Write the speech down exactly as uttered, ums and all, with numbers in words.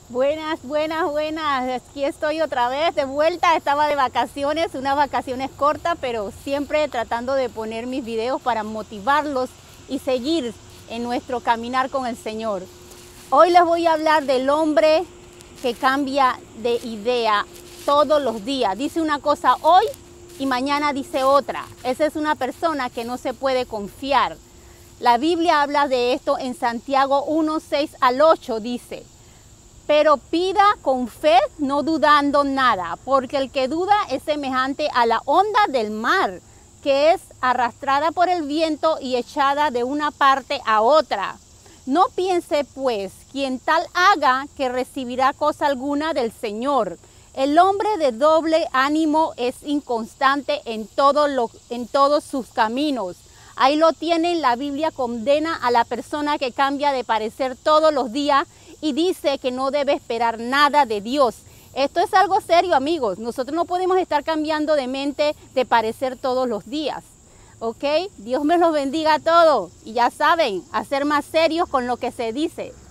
Buenas, buenas, buenas. Aquí estoy otra vez de vuelta. Estaba de vacaciones, unas vacaciones cortas, pero siempre tratando de poner mis videos para motivarlos y seguir en nuestro caminar con el Señor. Hoy les voy a hablar del hombre que cambia de idea todos los días. Dice una cosa hoy y mañana dice otra. Esa es una persona que no se puede confiar. La Biblia habla de esto en Santiago uno, seis al ocho, dice: pero pida con fe, no dudando nada, porque el que duda es semejante a la onda del mar, que es arrastrada por el viento y echada de una parte a otra. No piense pues quien tal haga que recibirá cosa alguna del Señor. El hombre de doble ánimo es inconstante en, todo lo, en todos sus caminos. Ahí lo tienen. La Biblia condena a la persona que cambia de parecer todos los días y dice que no debe esperar nada de Dios. Esto es algo serio, amigos. Nosotros no podemos estar cambiando de mente, de parecer todos los días. ¿Ok? Dios me los bendiga a todos. Y ya saben, a ser más serios con lo que se dice.